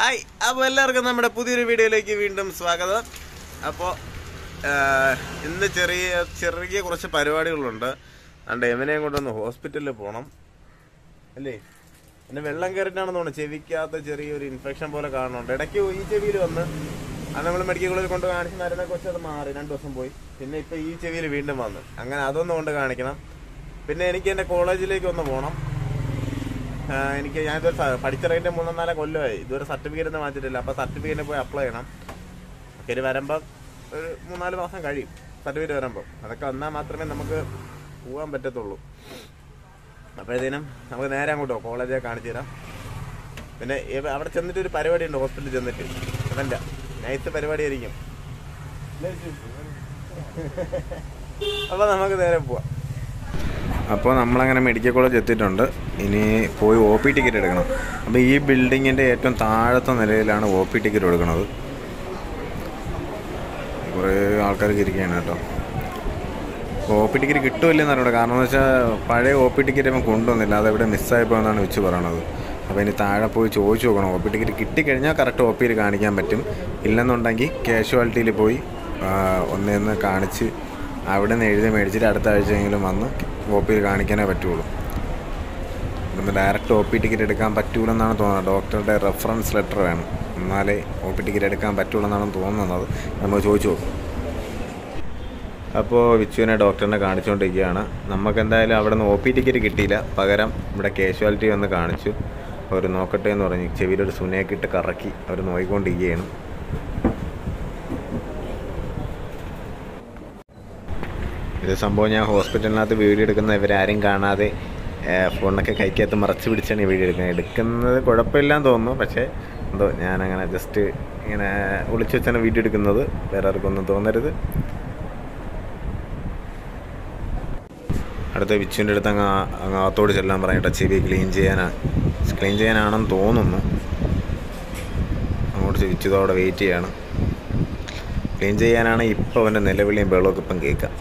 Hi, അപ്പോൾ എല്ലാവർക്കും നമ്മുടെ പുതിയൊരു വീഡിയോയിലേക്ക് വീണ്ടും സ്വാഗതം. അപ്പോൾ ഇന്ന് ചെറിയ കുറച്ച് പരിപാടികളുണ്ട്. അതുകൊണ്ട് എവനെയും കൊണ്ടൊന്ന് ഹോസ്പിറ്റലിൽ പോകണം അല്ലേ. പിന്നെ വെള്ളം കയറിയിട്ടാണെന്ന് തോന്നുന്നു, ചെവിക്കകത്ത് ചെറിയൊരു ഇൻഫെക്ഷൻ പോലെ കാണുന്നുണ്ട്. ഇടയ്ക്ക് ഈ ചെവിയിൽ വന്ന് അത് നമ്മൾ മെഡിക്കൽ കോളേജിൽ കൊണ്ട് കാണിച്ച് മരുന്നൊക്കെ വെച്ച് അത് മാറി 2 ദിവസം പോയി. പിന്നെ ഇപ്പോൾ ഈ ചെവിയിൽ വീണ്ടും വന്ന്, അങ്ങനെ അതൊന്നും കൊണ്ട് കാണിക്കണം. പിന്നെ എനിക്ക് എൻ്റെ കോളേജിലേക്ക് ഒന്ന് പോകണം. ഞാനിതൊരു പഠിച്ചിറങ്ങിയിട്ട് 3-4 കൊല്ലമായി. ഇതുവരെ സർട്ടിഫിക്കറ്റ് ഒന്നും വാങ്ങിച്ചിട്ടില്ല. അപ്പോൾ സർട്ടിഫിക്കറ്റിന് പോയി അപ്ലൈ ചെയ്യണം. ഒക്കെ വരുമ്പം ഒരു 3-4 മാസം കഴിയും സർട്ടിഫിക്കറ്റ് വരുമ്പം. അതൊക്കെ വന്നാൽ മാത്രമേ നമുക്ക് പോകാൻ പറ്റത്തുള്ളൂ. അപ്പോഴത്തേനും നമുക്ക് നേരെ അങ്ങോട്ടോ കോളേജൊക്കെ കാണിച്ചു തരാം. പിന്നെ അവിടെ ചെന്നിട്ട് ഒരു പരിപാടി ഉണ്ട്, ഹോസ്പിറ്റലിൽ ചെന്നിട്ട്. അതല്ല, നൈറ്റ് പരിപാടി ആയിരിക്കും. അപ്പോൾ നമുക്ക് നേരെ പോവാം. അപ്പോൾ നമ്മളങ്ങനെ മെഡിക്കൽ കോളേജ് എത്തിയിട്ടുണ്ട്. ഇനി പോയി OP ടിക്കറ്റ് എടുക്കണം. അപ്പോൾ ഈ ബിൽഡിങ്ങിൻ്റെ ഏറ്റവും താഴത്തെ നിലയിലാണ് OP ടിക്കറ്റ് എടുക്കുന്നത്. കുറേ ആൾക്കാർക്ക് ഇരിക്കുകയാണ് കേട്ടോ. അപ്പോൾ OP ടിക്കറ്റ് കിട്ടുമില്ലെന്ന് അറിയണം. കാരണം എന്ന് വെച്ചാൽ പഴയ OP ടിക്കറ്റ് ഇപ്പം കൊണ്ടുവന്നില്ല, അതെവിടെ മിസ്സായപ്പോൾ എന്നാണ് വെച്ച് പറയണത്. അപ്പോൾ ഇനി താഴെ പോയി ചോദിച്ചു നോക്കണം. OP ടിക്കറ്റ് കിട്ടിക്കഴിഞ്ഞാൽ കറക്റ്റ് OPയിൽ കാണിക്കാൻ പറ്റും. ഇല്ലെന്നുണ്ടെങ്കിൽ കാഷ്വാലിറ്റിയിൽ പോയി ഒന്നേന്ന് കാണിച്ച് അവിടെ നിന്ന് എഴുതി മേടിച്ചിട്ട് അടുത്ത ആഴ്ചയെങ്കിലും വന്ന് OPയിൽ കാണിക്കാനേ പറ്റുള്ളൂ. ഇവിടുന്ന് ഡയറക്റ്റ് OP ടിക്കറ്റ് എടുക്കാൻ പറ്റൂലെന്നാണ് തോന്നുന്നത്. ഡോക്ടറുടെ റെഫറൻസ് ലെറ്റർ വേണം, എന്നാലേ OP ടിക്കറ്റ് എടുക്കാൻ പറ്റുള്ളൂ തോന്നുന്നത്. നമ്മൾ ചോദിച്ചു നോക്കും. അപ്പോൾ വിച്ചുവിനെ ഡോക്ടറിനെ കാണിച്ചുകൊണ്ടിരിക്കുകയാണ്. നമുക്കെന്തായാലും അവിടെ നിന്ന് OP ടിക്കറ്റ് കിട്ടിയില്ല. പകരം ഇവിടെ കാഷ്വാലിറ്റി വന്ന് കാണിച്ചു. അവർ നോക്കട്ടെ എന്ന് പറഞ്ഞ് ചെവിയിലൊരു സുനയൊക്കെ ഇട്ട് കറക്കി അവർ നോക്കിക്കൊണ്ടിരിക്കുകയാണ്. ഇത് സംഭവം ഞാൻ ഹോസ്പിറ്റലിനകത്ത് വീഡിയോ എടുക്കുന്ന ഇവരാരും കാണാതെ ഫോണൊക്കെ കൈക്കകത്ത് മറച്ച് പിടിച്ചാണ് ഈ വീഡിയോ എടുക്കുന്നത്. കുഴപ്പമില്ലാന്ന് തോന്നുന്നു. പക്ഷേ എന്തോ ഞാനങ്ങനെ ജസ്റ്റ് ഇങ്ങനെ ഒളിച്ചു വെച്ചാണ് വീഡിയോ എടുക്കുന്നത്. വേറെ ആർക്കൊന്നും തോന്നരുത്. അടുത്ത വിച്ചുവിൻ്റെ അടുത്ത് അകത്തോട് ചെല്ലാൻ പറഞ്ഞിട്ട് ചെവി ക്ലീൻ ചെയ്യാനാണെന്ന് തോന്നുന്നു. അങ്ങോട്ട് വിച്ചു അവിടെ വെയിറ്റ് ചെയ്യാണ്. ക്ലീൻ ചെയ്യാനാണ്. ഇപ്പോൾ അവൻ്റെ നിലവിളിയും ബഹളമൊക്കെ ഇപ്പം കേൾക്കാം.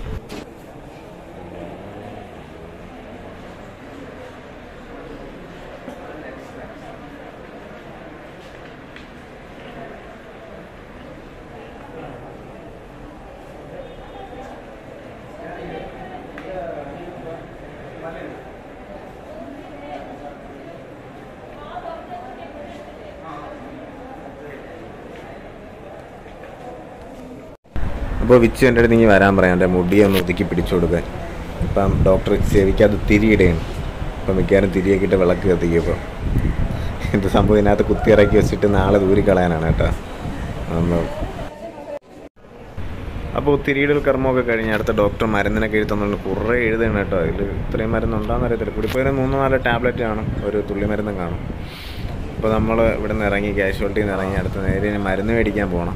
അപ്പോൾ വിച്ചു എൻ്റെ അടുത്ത് ഇങ്ങനെ വരാൻ പറയാം, എൻ്റെ മുടിയെ ഒന്ന് ഒതുക്കി പിടിച്ചു കൊടുക്കാൻ. ഇപ്പം ഡോക്ടർ ചെവിക്കകത്ത് തിരിയിടുകയാണ്. ഇപ്പം മിക്കവാറും തിരിയൊക്കെ ഇട്ട് വിളക്ക് കത്തിക്കും. ഇപ്പോൾ ഇത് സംഭവം ഇതിനകത്ത് കുത്തിയിറക്കി വെച്ചിട്ട് നാളെ ദൂരിക്കളയാനാണ് കേട്ടോ. അപ്പോൾ തിരിയിടൽ കർമ്മമൊക്കെ കഴിഞ്ഞ് അടുത്ത ഡോക്ടർ മരുന്നിനൊക്കെ എഴുതുന്നുണ്ട്. കുറേ എഴുതാണ് കേട്ടോ. അതിൽ ഇത്രയും മരുന്നുണ്ടാകുന്ന അറിയത്തില്ല. കൂടിപ്പോയാൽ 3-4 ടാബ്ലറ്റ് കാണും, ഒരു തുള്ളി മരുന്നും കാണും. അപ്പോൾ നമ്മൾ ഇവിടെ നിന്ന് ഇറങ്ങി, കാഷ്വാലിറ്റിയിൽ നിന്ന് ഇറങ്ങി അടുത്ത നേരെ മരുന്ന് മേടിക്കാൻ പോകണം.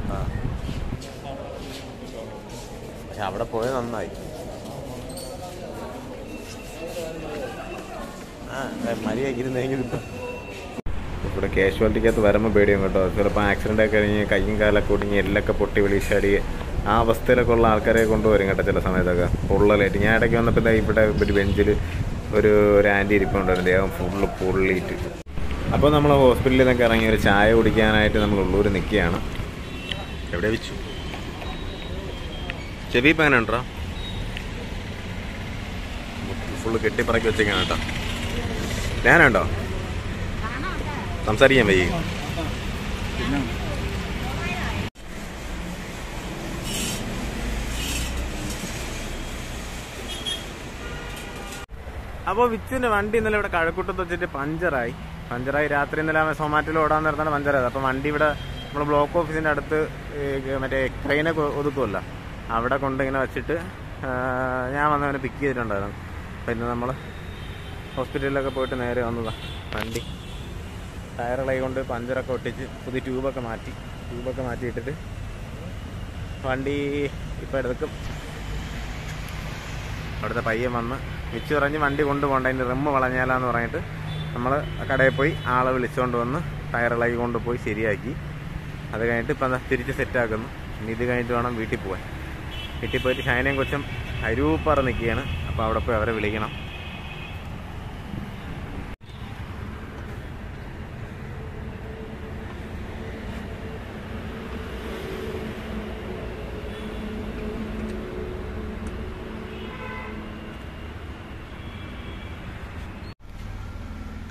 പക്ഷെ അവിടെ പോയത് നന്നായി. മര്യാദക്കിരുന്നെങ്കിൽ ഇപ്പം ഇവിടെ കാഷ്വാലിറ്റിക്കകത്ത് വരുമ്പോൾ പേടിയും കേട്ടോ. ചിലപ്പോൾ ആക്സിഡൻ്റൊക്കെ കഴിഞ്ഞ് കയ്യും കാലൊക്കെ ഒടിഞ്ഞ് എല്ലൊക്കെ പൊട്ടി വെളിച്ചാടി ആ അവസ്ഥയിലൊക്കെ ഉള്ള ആൾക്കാരെ കൊണ്ടുവരും കേട്ടോ. ചില സമയത്തൊക്കെ പൊള്ളലായിട്ട്. ഞാൻ ഇടയ്ക്ക് വന്നപ്പോൾ ഇവിടെ ഒരു ബെഞ്ചിൽ ഒരു ആൻറ്റി ഇരിപ്പുണ്ടായിരുന്നു, ദേഹം ഫുള്ള് പൊള്ളിയിട്ട്. അപ്പോൾ നമ്മൾ ഹോസ്പിറ്റലിൽ നിന്നൊക്കെ ഇറങ്ങി ഒരു ചായ കുടിക്കാനായിട്ട് നമ്മൾ ഉള്ളൂർ നിൽക്കുകയാണ്. എവിടെ വെച്ചു ചെവി ഇപ്പം എങ്ങനെ ഉണ്ടോ? ഫുള്ള് കെട്ടിപ്പറക്കി വെച്ചേക്കാണ് കേട്ടോ. ഞാനുണ്ടോ സംസാരിക്കാൻ വയ്യ. അപ്പോൾ വിച്ചുവിൻ്റെ വണ്ടി ഇന്നലെ ഇവിടെ കഴക്കൂട്ടത്ത് വെച്ചിട്ട് പഞ്ചറായി. രാത്രി ഇന്നലെ സൊമാറ്റോയിൽ ഓടാൻ നേരത്താണ് പഞ്ചറായത്. അപ്പോൾ വണ്ടി ഇവിടെ നമ്മൾ ബ്ലോക്ക് ഓഫീസിൻ്റെ അടുത്ത് മറ്റേ ട്രെയിനെ ഒതുക്കുമല്ലോ, അവിടെ കൊണ്ടിങ്ങനെ വെച്ചിട്ട് ഞാൻ വന്നവനെ പിക്ക് ചെയ്തിട്ടുണ്ടായിരുന്നു. പിന്നെ നമ്മൾ ഹോസ്പിറ്റലിലൊക്കെ പോയിട്ട് നേരെ വന്നതാണ്. വണ്ടി ടയറുകളെ കൊണ്ട് പഞ്ചറൊക്കെ ഒട്ടിച്ച് പുതിയ ട്യൂബൊക്കെ മാറ്റിയിട്ടിട്ട് വണ്ടി ഇപ്പോൾ എടുക്കും. അവിടുത്തെ പയ്യൻ വന്ന് വിച്ചു പറഞ്ഞ് വണ്ടി കൊണ്ടുപോകണ്ട, അതിൻ്റെ റിമ്മ് വളഞ്ഞാലാന്ന് പറഞ്ഞിട്ട് നമ്മൾ കടയിൽ പോയി ആളെ വിളിച്ചുകൊണ്ട് വന്ന് ടയറുകളെ കൊണ്ടുപോയി ശരിയാക്കി. അത് കഴിഞ്ഞിട്ട് ഇപ്പം തിരിച്ച് സെറ്റാക്കുന്നു. ഇനി ഇത് കഴിഞ്ഞിട്ട് വേണം വീട്ടിൽ പോകാൻ. വീട്ടിൽ പോയിട്ട് ഷൈനയും കൊച്ചും അരൂപ്പാറ നിൽക്കുകയാണ്. അപ്പോൾ അവിടെ പോയി അവരെ വിളിക്കണം.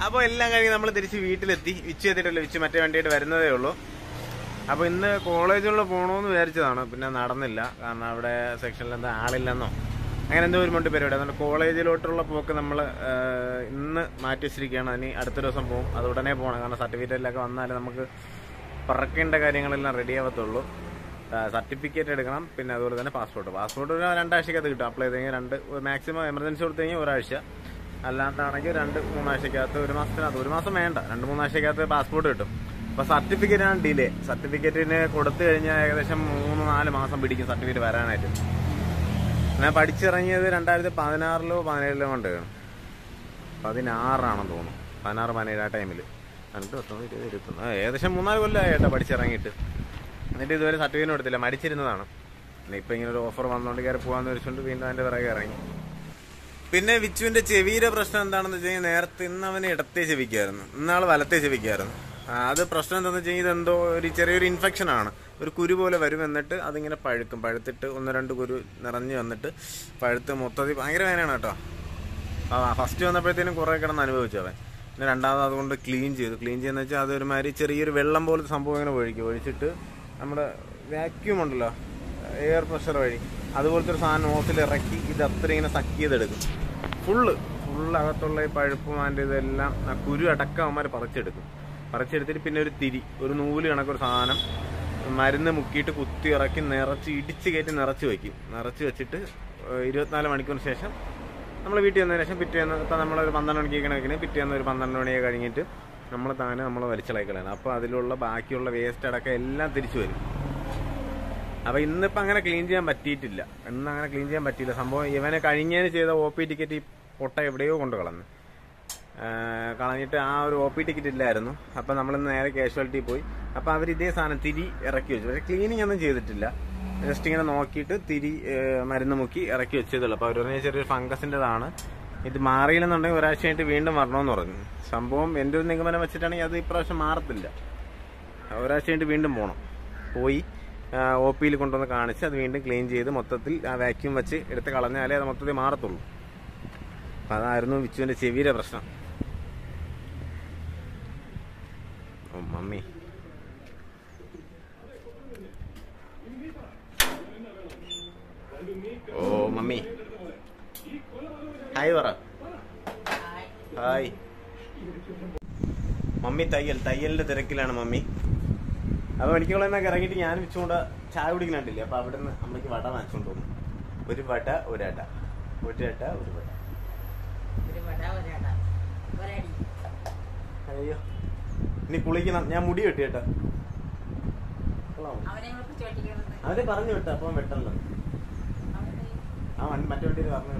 അപ്പോൾ എല്ലാം കഴിഞ്ഞ് നമ്മൾ തിരിച്ച് വീട്ടിലെത്തി. വിച്ച് എത്തിയിട്ടല്ലോ, വിച്ച് മറ്റേ വണ്ടിയായിട്ട് വരുന്നതേ ഉള്ളൂ. അപ്പോൾ ഇന്ന് കോളേജുകളിൽ പോകണമെന്ന് വിചാരിച്ചതാണ്, പിന്നെ നടന്നില്ല. കാരണം അവിടെ സെക്ഷനിൽ എന്താ ആളില്ലെന്നോ അങ്ങനെ എന്തോ ഒരു മണ്ടി പരിപാടി. അതുകൊണ്ട് കോളേജിലോട്ടുള്ള പോക്ക് നമ്മൾ ഇന്ന് മാറ്റി വെച്ചിരിക്കുകയാണ്. അതിന് അടുത്ത ദിവസം പോകും. അത് ഉടനെ പോകണം. കാരണം സർട്ടിഫിക്കറ്റിലൊക്കെ വന്നാൽ നമുക്ക് പറക്കേണ്ട കാര്യങ്ങളെല്ലാം റെഡി ആവത്തുള്ളൂ. സർട്ടിഫിക്കറ്റ് എടുക്കണം, പിന്നെ അതുപോലെ തന്നെ പാസ്പോർട്ട് ഒരു 2 ആഴ്ചക്കകത്ത് കിട്ടും. അപ്ലൈ ചെയ്ത് കഴിഞ്ഞാൽ മാക്സിമം എമർജൻസി കൊടുത്തു കഴിഞ്ഞാൽ ഒരാഴ്ച, അല്ലാണ്ടാണെങ്കിൽ 2-3 ആഴ്ചക്കകത്ത്, ഒരു മാസത്തിനകത്ത്, ഒരു മാസം വേണ്ട, 2-3 ആഴ്ചക്കകത്ത് പാസ്പോർട്ട് കിട്ടും. അപ്പോൾ സർട്ടിഫിക്കറ്റാണ് ഡിലേ. സർട്ടിഫിക്കറ്റിന് കൊടുത്തു കഴിഞ്ഞാൽ ഏകദേശം 3-4 മാസം പിടിക്കും സർട്ടിഫിക്കറ്റ് വരാനായിട്ട്. ഞാൻ പഠിച്ചിറങ്ങിയത് 2016-ലോ 2017-ലോ കൊണ്ട് 16 തോന്നുന്നു, 16-17 ആ ടൈമിൽ. 19-20-21 ഏകദേശം 3-4 കൊല്ലമായി കേട്ടോ പഠിച്ചിറങ്ങിയിട്ട്. എന്നിട്ട് ഇതുവരെ സർട്ടിഫിക്കറ്റ് കൊടുത്തില്ല, മടിച്ചിരുന്നതാണ്. പിന്നെ ഇപ്പം ഇങ്ങനെ ഒരു ഓഫർ വന്നുകൊണ്ട് കയറി പോകാമെന്ന് വെച്ചുകൊണ്ട് വീണ്ടും അതിൻ്റെ പിറകെ ഇറങ്ങി. പിന്നെ വിച്ചുവിൻ്റെ ചെവിയുടെ പ്രശ്നം എന്താണെന്ന് വെച്ച് കഴിഞ്ഞാൽ, നേരത്തെ ഇന്ന് അവന് ഇടത്തേ ചെവിക്കായിരുന്നു, ഇന്നാൾ വലത്തേ ചെവിക്കായിരുന്നു. അത് പ്രശ്നം എന്താണെന്ന് വെച്ച് കഴിഞ്ഞാൽ ഇതെന്തോ ഒരു ചെറിയൊരു ഇൻഫെക്ഷനാണ്. ഒരു കുരു പോലെ വരും, എന്നിട്ട് അതിങ്ങനെ പഴുത്തിട്ട് 1-2 കുരു നിറഞ്ഞ് വന്നിട്ട് പഴുത്ത് മൊത്തത്തിൽ ഭയങ്കര വേദനയാണ് കേട്ടോ. ഫസ്റ്റ് വന്നപ്പോഴത്തേനും കുറേ കിടന്ന് അനുഭവിച്ചു അവൻ. പിന്നെ രണ്ടാമത് അതുകൊണ്ട് ക്ലീൻ ചെയ്യുന്ന വെച്ചാൽ അതൊരുമാതിരി ചെറിയൊരു വെള്ളം പോലത്തെ സംഭവം ഇങ്ങനെ ഒഴിച്ചിട്ട് നമ്മുടെ വാക്യൂം ഉണ്ടല്ലോ, എയർ പ്രഷർ വഴി അതുപോലത്തെ ഒരു സാധനം നോസിൽ ഇറക്കി ഇത് അത്ര ഇങ്ങനെ സക്ക് ചെയ്തെടുക്കും. ഫുള്ള് അകത്തുള്ള ഈ പഴുപ്പും അതിൻ്റെ ഇതെല്ലാം കുരു അടക്കം അവന്മാർ പറിച്ചെടുത്തിട്ട് പിന്നെ ഒരു നൂല് കണക്കൊരു സാധനം മരുന്ന് മുക്കിയിട്ട് കുത്തി ഇറക്കി ഇടിച്ച് കയറ്റി നിറച്ച് വെച്ചിട്ട് 24 മണിക്കൂറിന് ശേഷം നമ്മൾ വീട്ടിൽ വന്നതിന് ശേഷം പിറ്റേന്ന് ഇപ്പം നമ്മളൊരു 12 മണിക്ക് വെക്കണേ, പിറ്റേന്ന് ഒരു 12 മണിയൊക്കെ കഴിഞ്ഞിട്ട് നമ്മൾ വലിച്ചളകളയാണ്. അപ്പോൾ അതിലുള്ള ബാക്കിയുള്ള വേസ്റ്റ് അടക്കം എല്ലാം തിരിച്ചു വരും. അപ്പോൾ ഇന്നിപ്പോൾ അങ്ങനെ ക്ലീൻ ചെയ്യാൻ പറ്റിയിട്ടില്ല. സംഭവം ഇവനെ കഴിഞ്ഞതിന് ചെയ്ത OP ടിക്കറ്റ് ഈ പൊട്ട എവിടെയോ കൊണ്ട് കളഞ്ഞിട്ട് ആ ഒരു OP ടിക്കറ്റ് ഇല്ലായിരുന്നു. അപ്പം നമ്മളിന്ന് നേരെ കാഷ്വാലിറ്റി പോയി. അപ്പോൾ അവർ ഇതേ സാധനം തിരി ഇറക്കി വെച്ചു. പക്ഷേ ക്ലീനിങ് ഒന്നും ചെയ്തിട്ടില്ല, ജസ്റ്റ് ഇങ്ങനെ നോക്കിയിട്ട് മരുന്ന് മുക്കി ഇറക്കി വെച്ചതുള്ളൂ. അപ്പോൾ അവർ പറഞ്ഞ ചെറിയൊരു ഫംഗസിൻ്റെതാണ്, ഇത് മാറിയില്ലെന്നുണ്ടെങ്കിൽ ഒരാഴ്ച കഴിഞ്ഞിട്ട് വീണ്ടും വരണമെന്ന് പറഞ്ഞു. സംഭവം എൻ്റെ ഒരു നിഗമനം വെച്ചിട്ടാണെങ്കിൽ അത് ഇപ്രാവശ്യം മാറത്തില്ല. ഒരാഴ്ച കഴിഞ്ഞിട്ട് വീണ്ടും പോയി OPയിൽ കൊണ്ടുവന്ന് കാണിച്ച് അത് വീണ്ടും ക്ലീൻ ചെയ്ത് മൊത്തത്തിൽ ആ വാക്യൂം വെച്ച് എടുത്ത് കളഞ്ഞാലേ അത് മൊത്തത്തിൽ മാറത്തുള്ളൂ. അപ്പം അതായിരുന്നു വിച്ചുവിൻ്റെ ചെവിയുടെ പ്രശ്നം. ഓ മമ്മി, ഹായ് പറ. Hi mummy. തയ്യലിന്റെ തിരക്കിലാണ് മമ്മി. അപ്പോൾ മെഡിക്കൽ ഇറങ്ങിയിട്ട് ഞാൻ വെച്ചുകൊണ്ട് ചായ കുടിക്കുന്നുണ്ടില്ലേ. അപ്പോൾ അവിടെ നിന്ന് അമ്മയ്ക്ക് വട വാങ്ങിച്ചുകൊണ്ട് പോകും. ഒരു വട ഒരട. അയ്യോ, ഇനി കുളിക്കണം. ഞാൻ മുടി വെട്ടി കേട്ടോ. അവരെ പറഞ്ഞു വിട്ട അപ്പം വെട്ടല്ലോ. മറ്റേ വണ്ടിയിൽ പറഞ്ഞു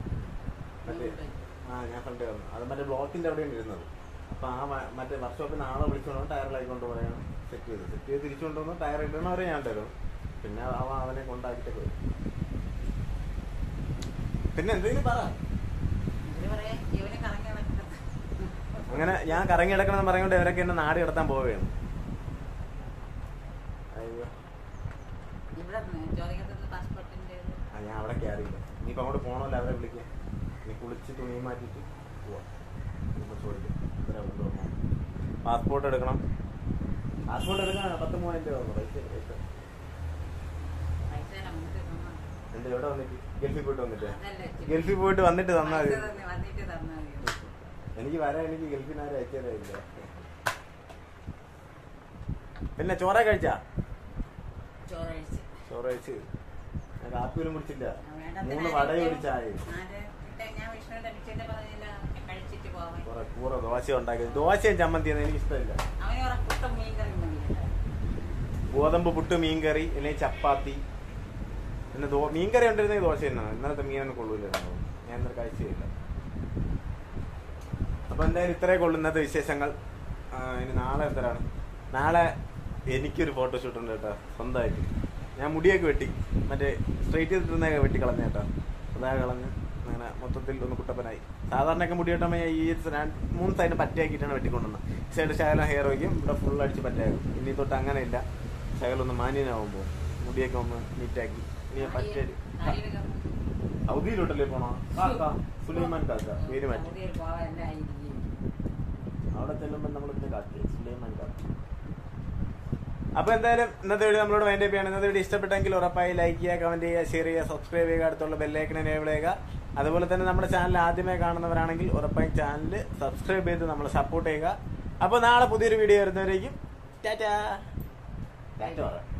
ഞാൻ ഫ്രണ്ട് വന്നു. അത് മറ്റേ ബ്ലോക്കിന്റെ അവിടെയാണ് ഇരുന്നത്. അപ്പൊ മറ്റേ വർക്ക്ഷോപ്പിൽ നാളെ വിളിച്ചുകൊണ്ടോ ടയറിലായിക്കൊണ്ട് പോയാണ് സെറ്റ് ചെയ്ത് തിരിച്ചുകൊണ്ടുവന്ന് ടയർ ഇടണവരെ ഞാൻ തരും. പിന്നെ അവനെ കൊണ്ടാക്കിട്ടൊക്കെ വരും. പിന്നെ എന്തെങ്കിലും പറ. അങ്ങനെ ഞാൻ കറങ്ങി കിടക്കണമെന്ന് പറഞ്ഞുകൊണ്ട് ഇവരൊക്കെ എന്നെ നാട് കിടത്താൻ പോവുകയാണ്. അയ്യോ, ഞാൻ അവിടെ കയറിയില്ല. ഇനിയിപ്പോൾ അങ്ങോട്ട് പോകണമല്ലോ, അവരെ വിളിക്കാം. ഇനി കുളിച്ച് തുണി മാറ്റിയിട്ട് പോവാം. പാസ്പോർട്ട് എടുക്കണം. 13,000 രൂപ പൈസ. എവിടെ വന്നിട്ട് ഗൾഫിൽ പോയിട്ട് വന്നിട്ട് തന്നാൽ എനിക്ക് ഗൾഫിനാരും അയച്ചതരായില്ല. പിന്നെ ചോറ കഴിച്ചാ? ചോറ് കഴിച്ച് കാപ്പി പോലും കുടിച്ചില്ല. 3 വടയും ഒരു ചായയും. ദോശ ഉണ്ടാക്കി. ദോശയും ചമ്മന്തിയൊന്നും എനിക്ക് ഇഷ്ടമില്ല. ഗോതമ്പ് പുട്ട്, മീൻകറി, അല്ലെങ്കിൽ ചപ്പാത്തി. പിന്നെ മീൻകറി ഉണ്ടായിരുന്നെങ്കിൽ ദോശ തന്നെ. ഇന്നലത്തെ മീനൊന്നും കൊള്ളൂല്ലായിരുന്നു. ഞാൻ ഇന്നലെ കഴിച്ചില്ല. അപ്പൊ എന്തായാലും ഇത്രേ കൊള്ളു ഇന്നത്തെ വിശേഷങ്ങൾ. ഇനി നാളെ എന്തരാണ്? നാളെ എനിക്കൊരു ഫോട്ടോഷൂട്ട് ഉണ്ട് കേട്ടോ, സ്വന്തമായിട്ട്. ഞാൻ മുടിയൊക്കെ വെട്ടി, മറ്റേ സ്ട്രെയിറ്റ് ചെയ്തിട്ടുണ്ടെങ്കിൽ വെട്ടി കളഞ്ഞ കേട്ടോ. അതായത് കളഞ്ഞ് അങ്ങനെ മൊത്തത്തിൽ ഒന്ന് കുട്ടപ്പനായി. സാധാരണയൊക്കെ മുടി വെട്ടുമ്പോൾ ഈ 3 സൈഡ് പറ്റയാക്കിയിട്ടാണ് വെട്ടിക്കൊണ്ടുവന്നത്. സൈഡ് ശകലം ഹെയർ വയ്ക്കും, ഇവിടെ ഫുൾ അടിച്ച് പറ്റയാകും. ഇനി തൊട്ട് അങ്ങനെയില്ല. ശകലൊന്ന് മാന്യനാവുമ്പോൾ മുടിയൊക്കെ ഒന്ന് നീറ്റാക്കി ഇനി പറ്റ സൗദിയിലോട്ടല്ലേ പോണോ? സുലൈമാൻ കാക്ക പേര് മാറ്റി. അവിടെ ചെല്ലുമ്പോൾ നമ്മളിന്ന് കാട്ടി സുലൈമാൻ കാട്ടി. അപ്പോൾ എന്തായാലും ഇന്നത്തെ വീഡിയോ നമ്മളോട് വൈൻഡ് അപ്പ് ചെയ്യാണ്. ഇന്നത്തെ വീഡിയോ ഇഷ്ടപ്പെട്ടെങ്കിൽ ഉറപ്പായി ലൈക്ക് ചെയ്യുക, കമന്റ് ചെയ്യുക, ഷെയർ ചെയ്യുക, സബ്സ്ക്രൈബ് ചെയ്യുക, അടുത്തുള്ള ബെല്ലൈക്കൺ എനേബിൾ ചെയ്യുക. അതുപോലെ തന്നെ നമ്മുടെ ചാനൽ ആദ്യമായി കാണുന്നവരാണെങ്കിൽ ഉറപ്പായും ചാനൽ സബ്സ്ക്രൈബ് ചെയ്ത് നമ്മളെ സപ്പോർട്ട് ചെയ്യുക. അപ്പോൾ നാളെ പുതിയൊരു വീഡിയോ വരുന്നവരേക്കും ടാറ്റാ. Thank U.